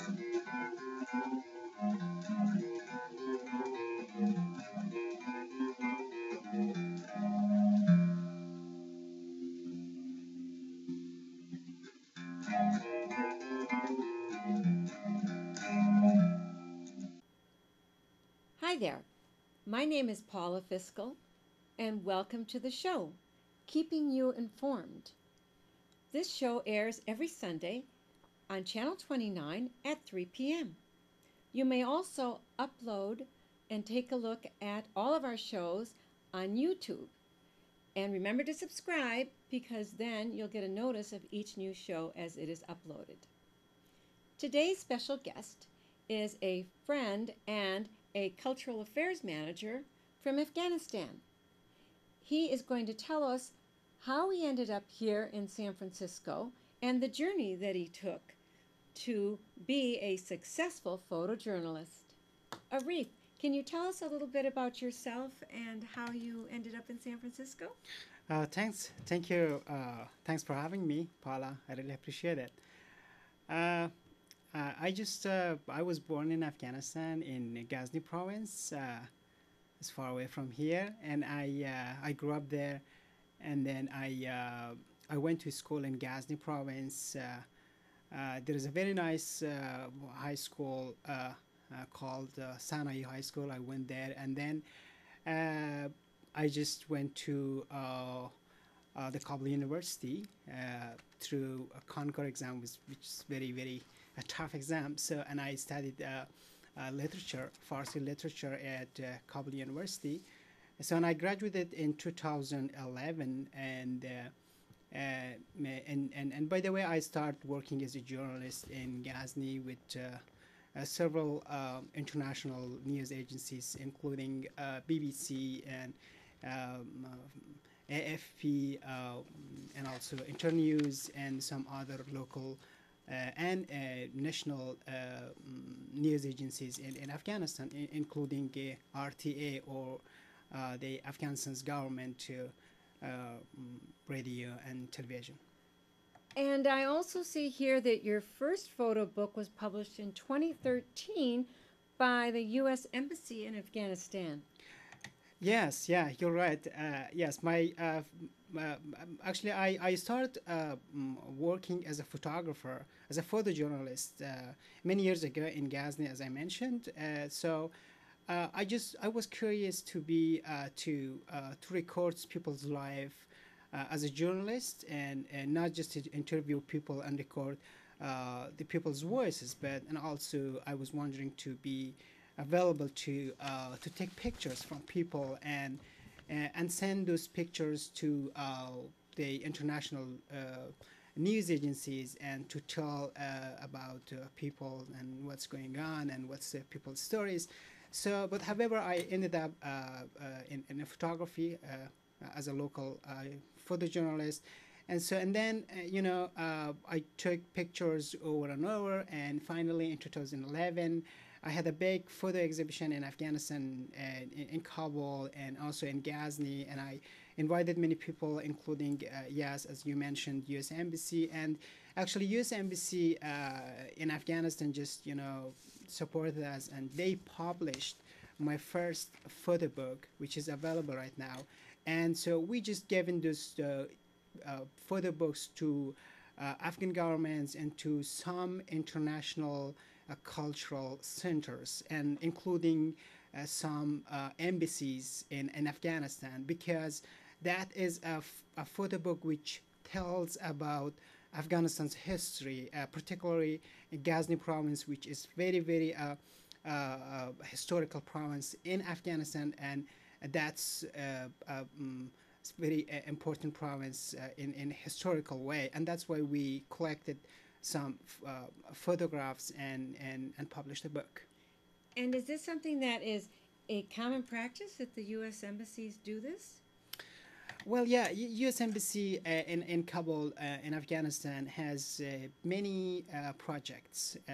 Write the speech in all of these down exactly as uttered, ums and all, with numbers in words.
Hi there. My name is Paula Fiscal, and welcome to the show, Keeping You Informed. This show airs every Sunday on Channel twenty-nine at three p m You may also upload and take a look at all of our shows on YouTube. And remember to subscribe because then you'll get a notice of each new show as it is uploaded. Today's special guest is a friend and a cultural affairs manager from Afghanistan. He is going to tell us how he ended up here in San Francisco and the journey that he took to be a successful photojournalist. Arif, can you tell us a little bit about yourself and how you ended up in San Francisco? Uh, thanks, thank you. Uh, thanks for having me, Paula. I really appreciate it. Uh, uh, I just uh, I was born in Afghanistan in Ghazni province, uh, as far away from here, and I uh, I grew up there, and then I uh, I went to school in Ghazni province. Uh, uh, there is a very nice uh, high school uh, uh, called uh, Sanai High School. I went there, and then uh, I just went to uh, uh, the Kabul University uh, through a Concord exam, which, which is very, very a tough exam. So, and I studied uh, uh, literature, Farsi literature at uh, Kabul University. So, and I graduated in two thousand eleven, and uh, uh, and, and and by the way, I started working as a journalist in Ghazni with uh, uh, several um, international news agencies, including uh, B B C and um, uh, A F P, uh, and also Internews and some other local uh, and uh, national uh, news agencies in, in Afghanistan, I- including uh, R T A, or uh, the Afghanistan's government uh, uh, radio and television. And I also see here that your first photo book was published in twenty thirteen by the U S Embassy in Afghanistan. Yes, yeah, you're right. Uh, yes, my uh, f- uh, um, actually, I I started uh, mm, working as a photographer, as a photojournalist, uh, many years ago in Ghazni, as I mentioned. Uh, so, uh, I just I was curious to be uh, to uh, to record people's life uh, as a journalist, and, and not just to interview people and record uh, the people's voices, but and also I was wondering to be available to uh, to take pictures from people, and uh, and send those pictures to uh, the international uh, news agencies, and to tell uh, about uh, people and what's going on and what's uh, people's stories. So, but however, I ended up uh, uh, in, in photography uh, as a local uh, photojournalist. And so, and then, uh, you know, uh, I took pictures over and over. And finally, in two thousand eleven, I had a big photo exhibition in Afghanistan, uh, in, in Kabul, and also in Ghazni. And I invited many people, including, uh, yes, as you mentioned, U S Embassy. And actually, U S Embassy uh, in Afghanistan just, you know, supported us, and they published my first photo book, which is available right now. And so we just given those uh, uh, photo books to uh, Afghan governments and to some international uh, cultural centers, and including uh, some uh, embassies in, in Afghanistan, because that is a, f- a photo book which tells about Afghanistan's history, uh, particularly in Ghazni province, which is very, very uh, uh, uh, historical province in Afghanistan, and that's uh, uh, mm, it's very uh, important province uh, in in historical way, and that's why we collected some f- uh, photographs, and, and and published a book. And is this something that is a common practice that the U S embassies do this? Well, yeah, U S Embassy uh, in in Kabul uh, in Afghanistan has uh, many uh, projects, uh,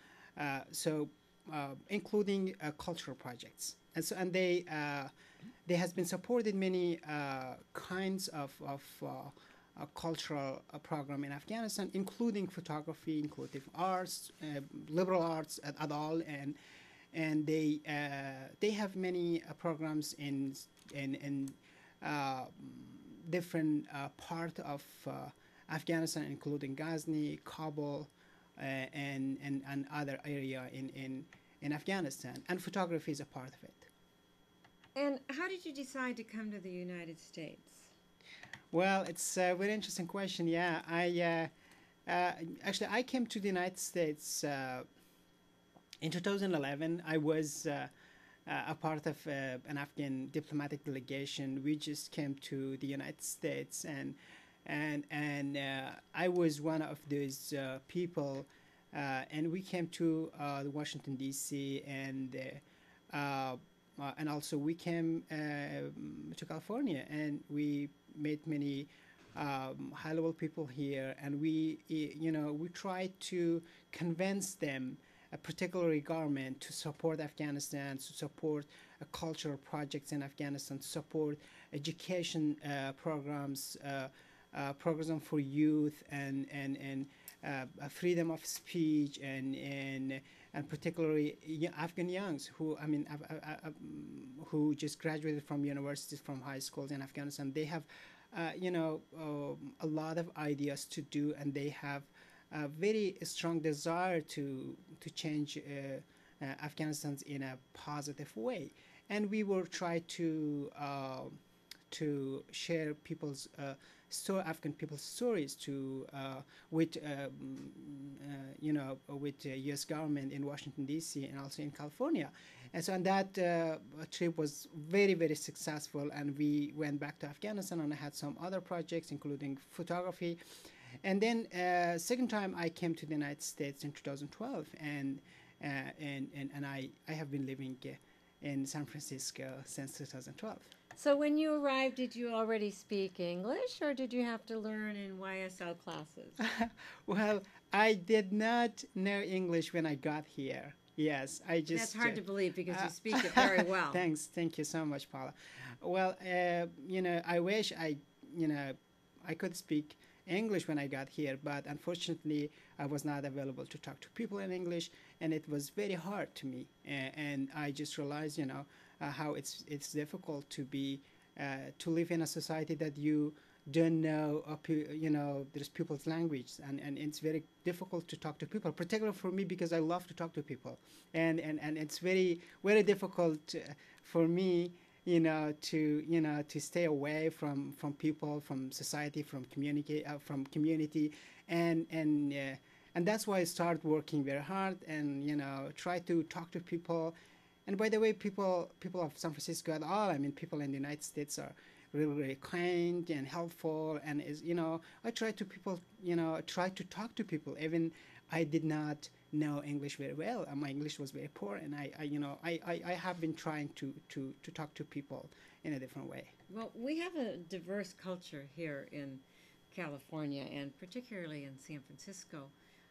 uh, so uh, including uh, cultural projects, and so and they uh, they has been supported many uh, kinds of of uh, uh, cultural uh, program in Afghanistan, including photography, including arts, uh, liberal arts at, at all, and and they uh, they have many uh, programs in in in uh, different uh, part of uh, Afghanistan, including Ghazni, Kabul, uh, and, and and other area in, in in Afghanistan. And photography is a part of it. And how did you decide to come to the United States? Well, it's a very interesting question. Yeah, I uh, uh, actually I came to the United States uh, in two thousand eleven. I was uh, uh, a part of uh, an Afghan diplomatic delegation. We just came to the United States, and and and uh, I was one of those uh, people, uh, and we came to uh, Washington D C and. Uh, uh, uh, and also we came uh, to California, and we met many um, high-level people here, and we, you know, we tried to convince them, uh, particularly government, to support Afghanistan, to support uh, cultural projects in Afghanistan, to support education uh, programs, uh, uh, program for youth, and and and uh, freedom of speech, and and and particularly Afghan youngs who I mean uh, uh, uh, who just graduated from universities, from high schools in Afghanistan. They have uh, you know um, a lot of ideas to do, and they have a very strong desire to to change uh, uh, Afghanistan in a positive way. And we will try to uh, to share people's uh, story, Afghan people's stories to uh, with um, uh, you know with the U S government in Washington D C and also in California. And so and that uh, trip was very very successful, and we went back to Afghanistan, and I had some other projects including photography. And then uh, second time I came to the United States in two thousand twelve, and uh, and, and and I I have been living uh, in San Francisco since two thousand twelve. So when you arrived, did you already speak English, or did you have to learn in Y S L classes? Well, I did not know English when I got here. Yes, I just. That's hard uh, to believe because uh, you speak it very well. Thanks, thank you so much, Paula. Well, uh, you know, I wish I, you know, I could speak English when I got here, but unfortunately, I was not available to talk to people in English, and it was very hard to me. And, and I just realized, you know, uh, how it's it's difficult to be uh, to live in a society that you don't know, uh, you know, there's people's language, and, and it's very difficult to talk to people, particularly for me because I love to talk to people, and and, and it's very very difficult uh, for me, you know, to you know to stay away from from people, from society, from community, uh, from community, and and. Uh, and that's why I started working very hard, and you know try to talk to people. And by the way, people people of San Francisco at all, I mean, people in the United States are really, really kind and helpful. And is you know, I try to people, you know, try to talk to people. Even I did not know English very well, and my English was very poor. And I, I you know, I, I, I have been trying to, to, to talk to people in a different way. Well, we have a diverse culture here in California, and particularly in San Francisco.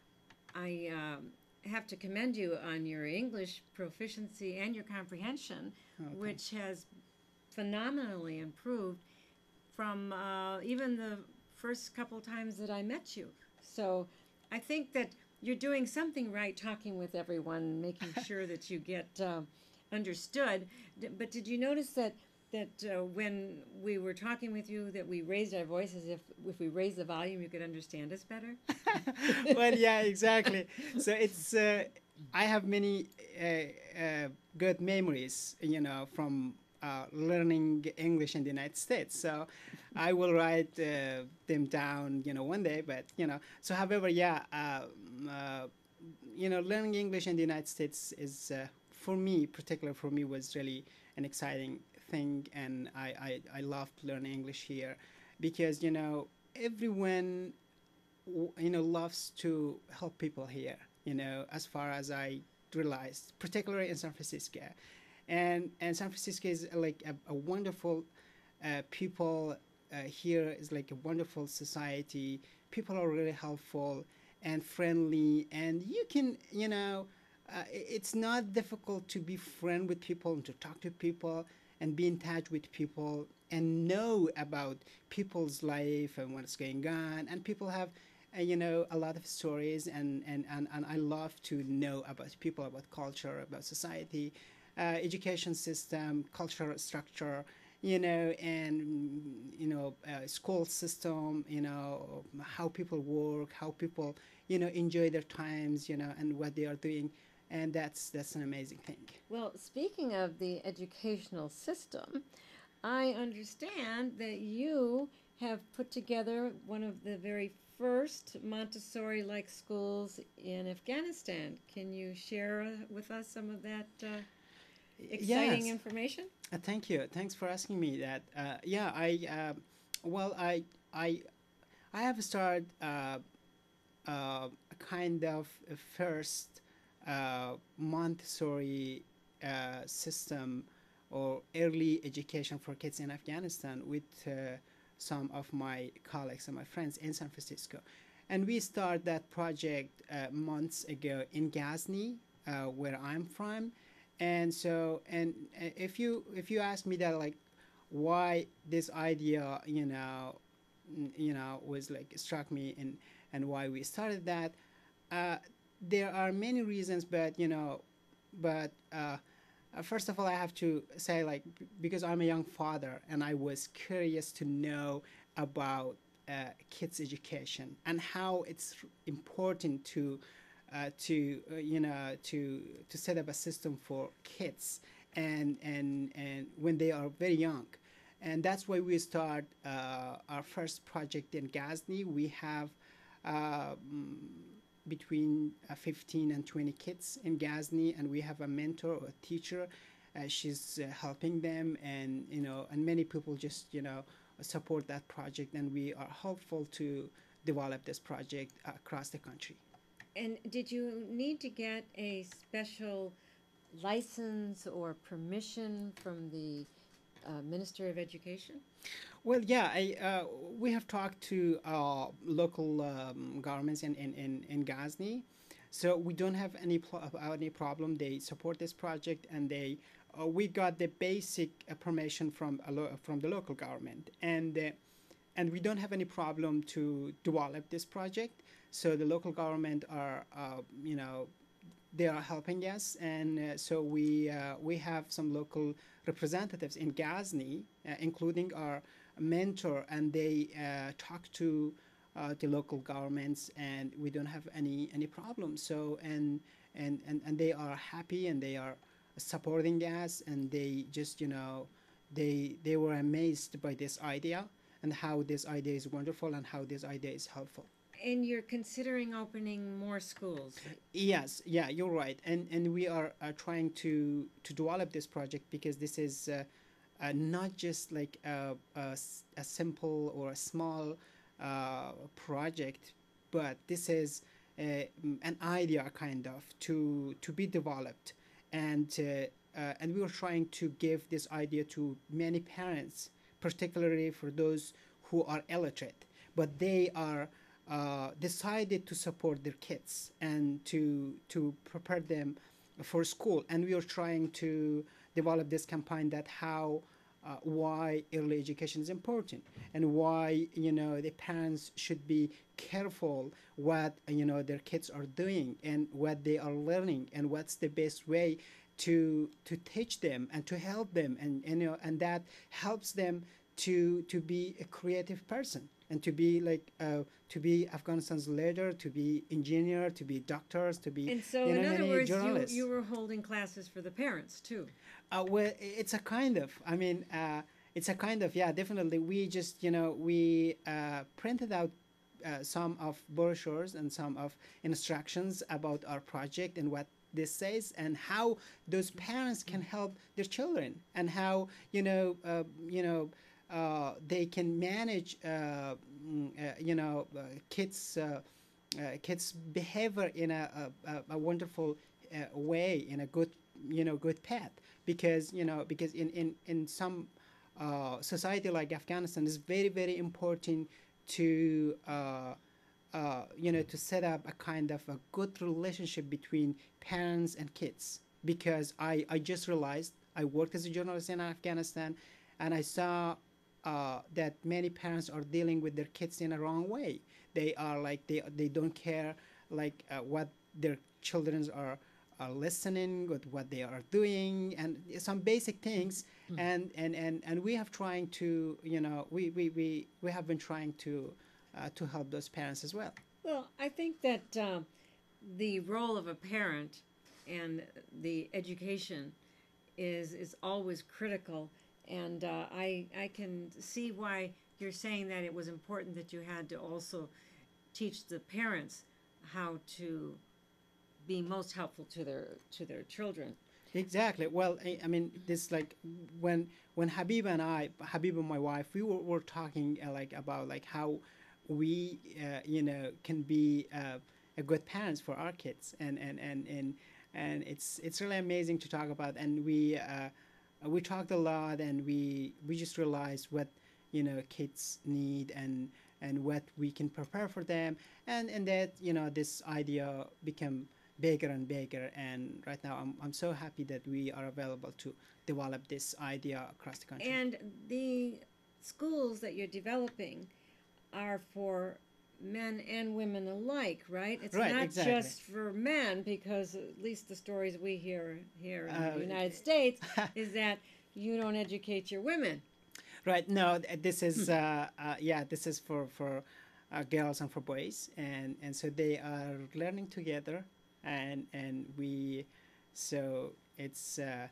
I um, have to commend you on your English proficiency and your comprehension, Okay. which has phenomenally improved from uh, even the first couple times that I met you. So I think that you're doing something right, talking with everyone, making sure that you get uh, understood. D- But did you notice that that uh, when we were talking with you, that we raised our voices? If if we raised the volume, you could understand us better. Well, yeah, exactly. So it's uh, I have many uh, uh, good memories, you know, from uh, learning English in the United States. So I will write uh, them down, you know, one day. But you know, so however, yeah, um, uh, you know, learning English in the United States is uh, for me, particular for me, was really an exciting thing, and I I, I loved learning English here because you know everyone you know loves to help people here, you know as far as I realized, particularly in San Francisco. And and San Francisco is uh, like a, a wonderful uh, people uh, here is like a wonderful society. People are really helpful and friendly, and you can you know uh, it's not difficult to be friend with people and to talk to people. and be in touch with people and know about people's life and what's going on. And people have, uh, you know, a lot of stories, and, and, and, and I love to know about people, about culture, about society, uh, education system, cultural structure, you know, and you know, uh, school system, you know, how people work, how people, you know, enjoy their times, you know, and what they are doing, and that's that's an amazing thing. Well, speaking of the educational system, I understand that you have put together one of the very first Montessori like schools in Afghanistan. Can you share uh, with us some of that uh, exciting Yes, information? uh, thank you. Thanks for asking me that. Uh, yeah, I uh, well, I I I have started uh, uh, a kind of a first uh, Montessori uh, system or early education for kids in Afghanistan with uh, some of my colleagues and my friends in San Francisco. And we started that project uh, months ago in Ghazni, uh, where I'm from. And so, and uh, if you if you ask me that, like, why this idea, you know, you know, was like struck me, and and why we started that. Uh, there are many reasons, but you know, but uh, uh, first of all, I have to say, like, because I'm a young father and I was curious to know about uh, kids' education and how it's important to uh, to uh, you know, to to set up a system for kids, and and and when they are very young. And that's why we start uh, our first project in Ghazni. We have uh, mm, between uh, fifteen and twenty kids in Ghazni, and we have a mentor or a teacher. Uh, she's uh, helping them, and you know, and many people just, you know, support that project, and we are hopeful to develop this project across the country. And did you need to get a special license or permission from the uh, Minister of Education? Well, yeah, I, uh, we have talked to uh, local um, governments in, in, in, in Ghazni. So we don't have any pl- uh, any problem. They support this project, and they uh, we got the basic uh, permission from a lo- from the local government, and uh, and we don't have any problem to develop this project. So the local government are, uh, you know, they are helping us, and uh, so we uh, we have some local representatives in Ghazni, uh, including our mentor, and they uh, talk to uh, the local governments, and we don't have any any problems. So and and and and they are happy, and they are supporting us, and they just, you know, they they were amazed by this idea, and how this idea is wonderful, and how this idea is helpful. And you're considering opening more schools. Yes, yeah, you're right, and and we are uh, trying to to develop this project, because this is uh, uh, not just like a, a s- a simple or a small uh, project, but this is uh, mm, an idea kind of to to be developed, and uh, uh, and we were trying to give this idea to many parents, particularly for those who are illiterate, but they are uh, decided to support their kids and to to prepare them for school. And we are trying to develop this campaign, that how uh, why early education is important, and why, you know, the parents should be careful what, you know, their kids are doing, and what they are learning, and what's the best way to to teach them and to help them, and, and you know, and that helps them to to be a creative person, and to be like uh, to be Afghanistan's leader, to be engineer, to be doctors, to be, And so, you in know, other many words, you, journalists. you were holding classes for the parents too. Uh, well, it's a kind of. I mean, uh, it's a kind of. Yeah, definitely. We just, you know, we uh, printed out uh, some of brochures and some of instructions about our project, and what this says, and how those parents can help their children, and how, you know, uh, you know, uh, they can manage, uh, mm, uh, you know, uh, kids. Uh, uh, kids behavior in a, a, a wonderful uh, way, in a good, you know, good path, because, you know, because in in in some uh, society like Afghanistan, it's very very important to uh, uh, you know, to set up a kind of a good relationship between parents and kids, because I I just realized I worked as a journalist in Afghanistan, and I saw uh, that many parents are dealing with their kids in a wrong way. They are like they they don't care like uh, what their children are are listening, with what they are doing, and some basic things. And and and, and we have trying to you know we we, we, we have been trying to uh, to help those parents as well. Well, I think that uh, the role of a parent and the education is is always critical, and uh, I I can see why you're saying that it was important that you had to also teach the parents how to be most helpful to their to their children. Exactly. Well, I, I mean, this like when when Habib and I, Habib and my wife, we were, were talking uh, like about like how we uh, you know can be uh, a good parents for our kids, and and and and and it's it's really amazing to talk about. And we uh, we talked a lot, and we we just realized what you know kids need, and and what we can prepare for them, and and that you know this idea became bigger and bigger. And right now I'm, I'm so happy that we are available to develop this idea across the country. And the schools that you're developing are for men and women alike, right? It's Right, not exactly. just for men, because at least the stories we hear here in Uh, the United States is that you don't educate your women. right. No, th- this is uh, uh, yeah, this is for for uh, girls and for boys, and and so they are learning together, and and we, so it's uh,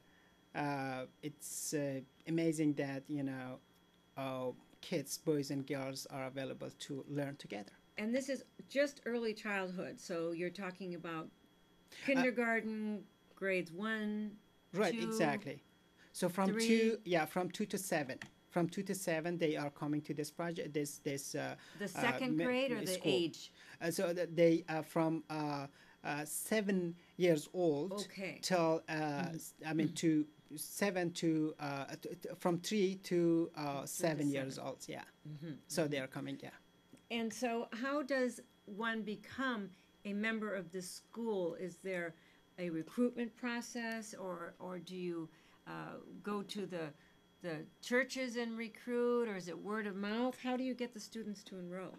uh, it's uh, amazing that you know uh, kids, boys and girls, are available to learn together. And this is just early childhood, so you're talking about Uh, kindergarten, grades one, right, two, exactly. So from two, three, yeah, from two to seven, from two to seven, they are coming to this project, this this uh, the uh, second me- grade or me- the school. age? Uh, so that they uh, from uh, uh, seven years old Okay. till uh, s- I mean to seven to uh, t- t- from three to uh, Three to seven years seven. old. Yeah. So they are coming. Yeah. And so, how does one become a member of this school? Is there a recruitment process, or or do you uh, go to the the churches and recruit, or is it word of mouth? How do you get the students to enroll?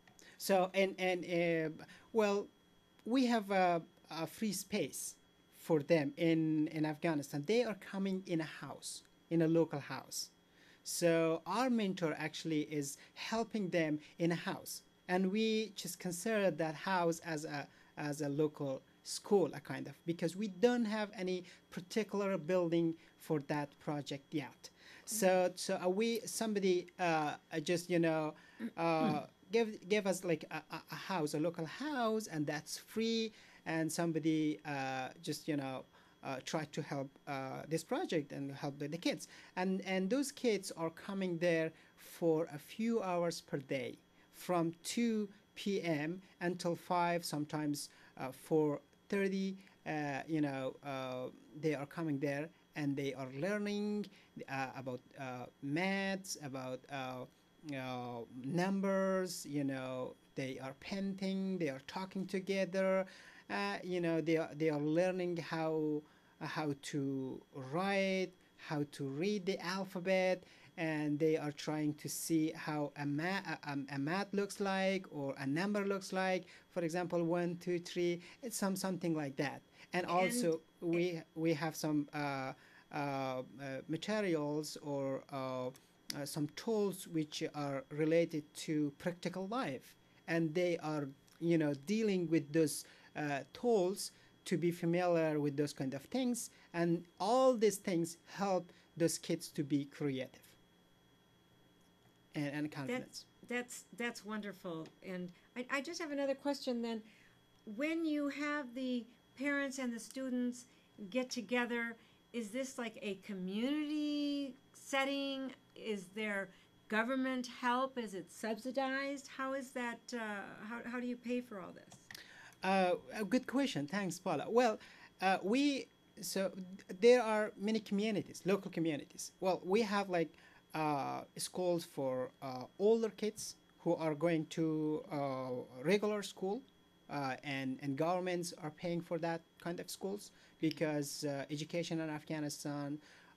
So and and uh, well, we have a, a free space for them in in Afghanistan. They are coming in a house, in a local house. So our mentor actually is helping them in a house, and we just consider that house as a as a local school, a kind of, because we don't have any particular building for that project yet. So so uh, we somebody uh, uh, just you know uh, give give us like a, a a house, a local house, and that's free. And somebody uh, just you know uh, try to help uh, this project and help the, the kids. And and those kids are coming there for a few hours per day, from two p m until five, sometimes uh, four thirty. Uh, you know, uh, they are coming there, and they are learning uh, about uh, maths, about uh, uh, numbers. You know, they are painting, they are talking together. Uh, you know, they are they are learning how uh, how to write, how to read the alphabet, and they are trying to see how a, ma- a, a math looks like, or a number looks like. For example, one, two, three. It's some something like that. And And also we we have some uh, uh, uh, materials, or uh, uh, some tools which are related to practical life, and they are you know dealing with those uh, tools, to be familiar with those kind of things, and all these things help those kids to be creative and, and that's confidence. that's that's wonderful. And I, I just have another question then. When you have the parents and the students get together, is this like a community setting? Is there government help? Is it subsidized? How is that? Uh, how, how do you pay for all this? Uh, a good question. Thanks, Paula. Well, uh, we so there are many communities, local communities. Well, we have like uh, schools for uh, older kids who are going to uh, regular school, uh, and and governments are paying for that kind of schools, because uh, education in Afghanistan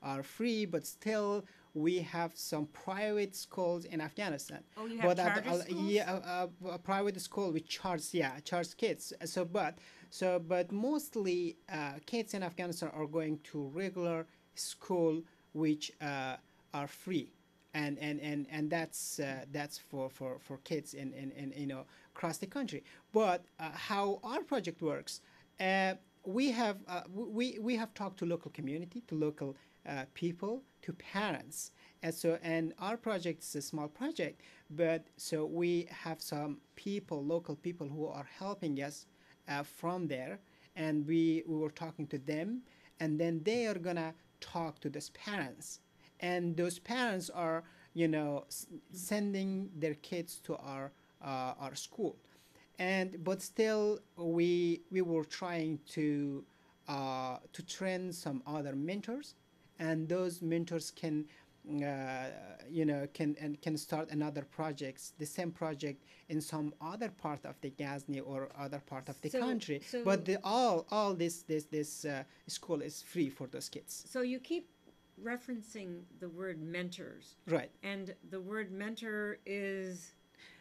are free, but still we have some private schools in Afghanistan. Oh, you have But at, charter uh, schools? yeah, uh, uh, a private school which charge, yeah, charge kids. So, but so, but mostly uh, kids in Afghanistan are going to regular school, which uh, are free, and and and and that's uh, that's for for for kids in, in in you know across the country. But uh, how our project works, uh, we have uh, we we have talked to local community, to local uh, people, to parents, and so and our project is a small project, but so we have some people, local people who are helping us uh, from there, and we we were talking to them, and then they are gonna talk to those parents, and those parents are you know s- sending their kids to our uh, our school, and but still we we were trying to uh, to train some other mentors, and those mentors can uh, you know can and can start another projects, the same project in some other part of the Ghazni or other part of the So, country, but so, the, all all this this this uh, school is free for those kids. so you keep referencing the word mentors, Right. and the word mentor is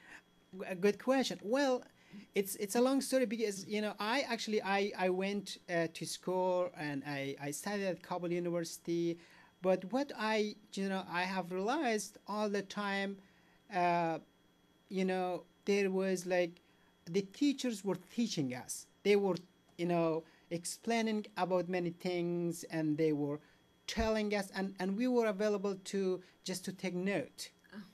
A good question. Well, it's it's a long story because you know I actually I I went uh, to school and I I studied at Kabul University, but what I you know I have realized all the time, uh, you know there was like the teachers were teaching us. They were you know explaining about many things, and they were telling us, and and we were available to just to take note,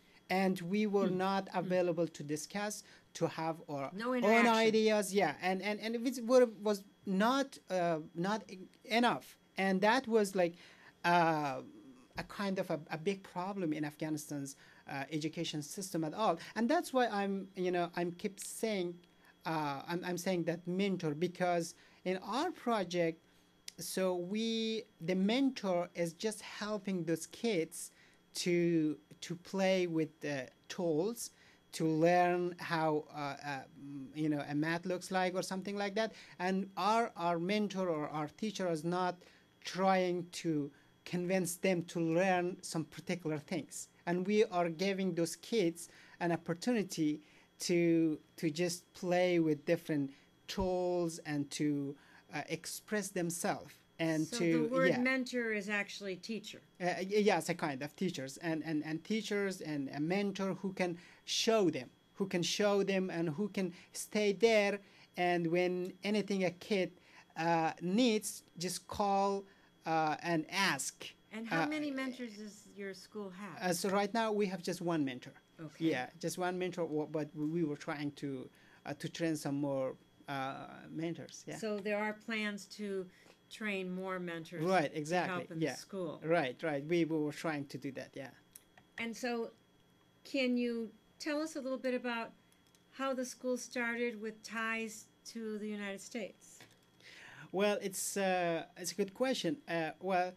and we were not available to discuss, to have our no own interaction. ideas, yeah, and and, and it was, was not uh, not e- enough, and that was like uh, a kind of a, a big problem in Afghanistan's uh, education system at all, and that's why i'm you know i'm keep saying uh, I'm, I'm saying that mentor, because in our project, so we the mentor is just helping those kids to to play with the tools, to learn how uh, uh, mm, you know a math looks like or something like that, and our our mentor or our teacher is not trying to convince them to learn some particular things, and we are giving those kids an opportunity to to just play with different tools and to uh, express themselves, and So the to word yeah mentor is actually teacher. uh, yes, a kind of teachers, and, and, and teachers and a mentor who can show them, who can show them, and who can stay there. And when anything a kid uh, needs, just call uh, and ask. And how Uh, many mentors does your school have? uh, so right now we have just one mentor. Okay. Yeah, just one mentor, but we were trying to uh, to train some more uh, mentors. Yeah. So there are plans to train more mentors Right. to Exactly. help in Yeah. the school. Right. Right. We, we were trying to do that. Yeah. And so, can you tell us a little bit about how the school started with ties to the United States? Well, it's uh, it's a good question. Uh, well,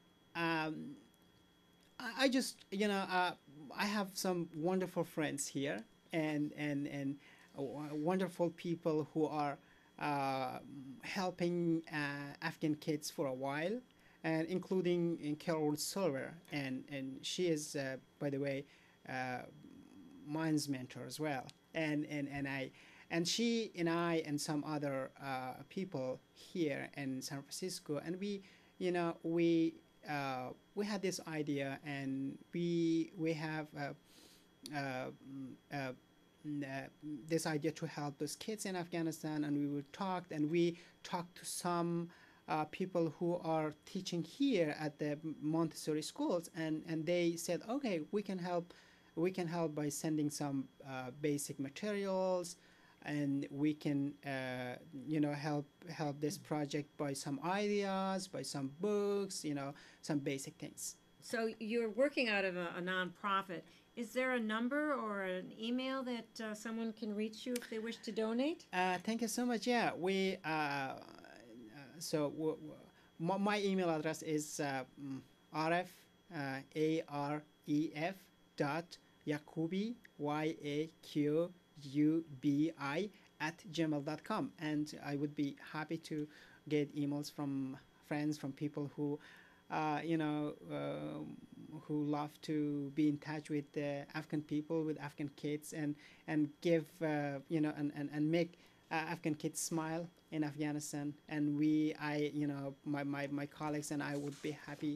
um, I, I just you know uh, I have some wonderful friends here, and and and uh, wonderful people who are uh, helping uh, Afghan kids for a while, and including in Carol Silver, and and she is uh, by the way uh, mine's mentor as well, and and and I. And she and I and some other uh, people here in San Francisco, and we, you know, we uh, we had this idea, and we we have uh, uh, mm, uh, mm, uh, this idea to help those kids in Afghanistan, and we would talk, and we talked to some uh, people who are teaching here at the Montessori schools, and and they said, okay, we can help, we can help by sending some uh, basic materials, and we can uh, you know help help this project by some ideas, by some books, you know some basic things. So you're working out of a, a nonprofit. Is there a number or an email that uh, someone can reach you if they wish to donate? Uh, thank you so much. Yeah, we uh, uh, so w- w- my, my email address is uh, mm, rf uh, a r e f dot yakubi, y a q u b i, at gmail dot com, and I would be happy to get emails from friends, from people who uh, you know, uh, who love to be in touch with the Afghan people, with Afghan kids, and and give uh, you know and and, and make uh, Afghan kids smile in Afghanistan. And we, I, you know, my, my, my colleagues and I would be happy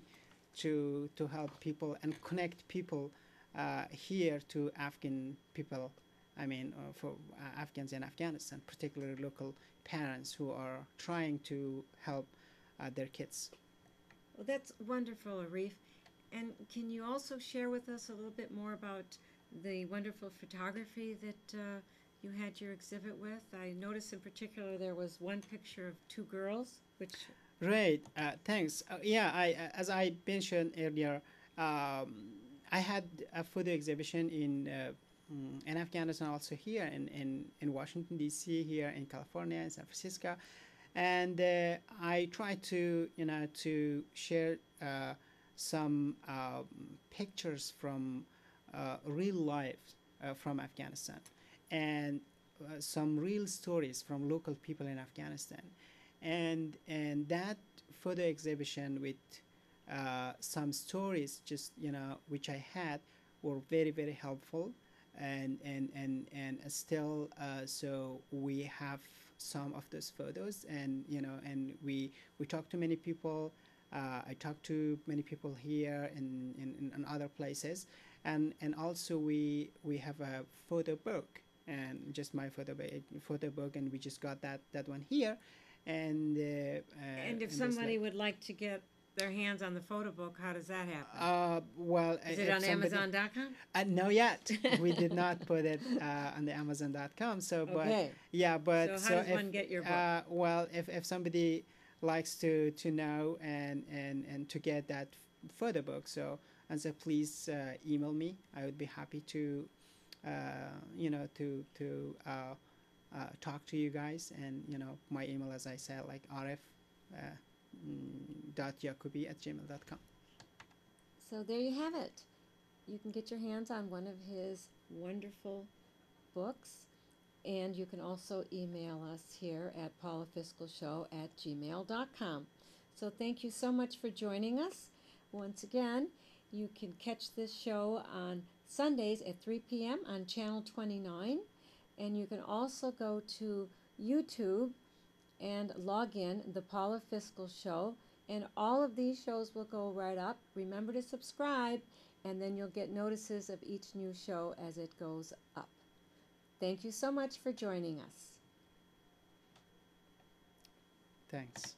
to to help people and connect people uh, here to Afghan people. I mean, uh, for uh, Afghans in Afghanistan, particularly local parents who are trying to help uh, their kids. Well, that's wonderful, Arif. And can you also share with us a little bit more about the wonderful photography that uh, you had your exhibit with? I noticed in particular there was one picture of two girls, which. Right. Uh, thanks. Uh, yeah, I uh, as I mentioned earlier, um, I had a photo exhibition in uh, mm, in Afghanistan, also here in, in, in Washington D C, here in California, in San Francisco, and uh, I tried to you know to share uh, some uh, pictures from uh, real life uh, from Afghanistan, and uh, some real stories from local people in Afghanistan, and and that photo exhibition with uh, some stories, just you know which I had, were very very helpful, and and and and still uh, so we have some of those photos, and you know and we we talked to many people. uh, I talked to many people here in, in, in other places, and and also we we have a photo book, and just my photo photo book, and we just got that that one here, and uh, uh, And if and there's somebody like would like to get their hands on the photo book, how does that happen? uh well Is uh, it if on somebody Amazon dot com? uh, no yet we did not put it uh, on the amazon dot com, so but Okay. yeah, but So how so does if one get your book? uh well if, if somebody likes to to know and and and to get that f- photo book, so and so please uh, email me. I would be happy to uh you know to to uh uh, talk to you guys. And you know my email, as I said, like rf uh, mm, dot yakubi at gmail dot com. So there you have it. You can get your hands on one of his wonderful books, and you can also email us here at paula fiscal show at gmail dot com. So thank you so much for joining us. Once again, you can catch this show on Sundays at three p.m. on Channel twenty-nine, and you can also go to YouTube and log in the Paula Fiscal Show, and all of these shows will go right up. Remember to subscribe, and then you'll get notices of each new show as it goes up. Thank you so much for joining us. Thanks.